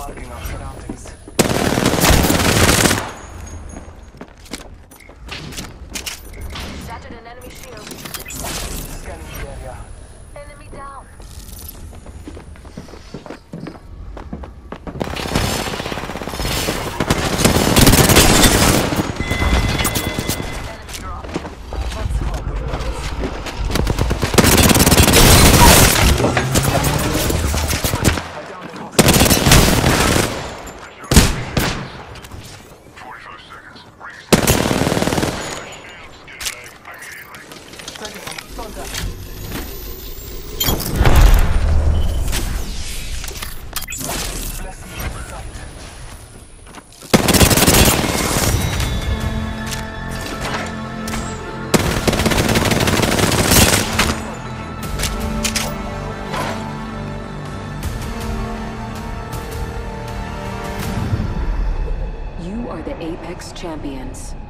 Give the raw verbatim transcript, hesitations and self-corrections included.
Marking our surroundings. Shattered an enemy shield. Scanning the area. Enemy down. Enemy drop. Let's go. I downed the hostile. forty-five seconds. Rings. Taking some thunder. Blessing in sight. You are the Apex Champions.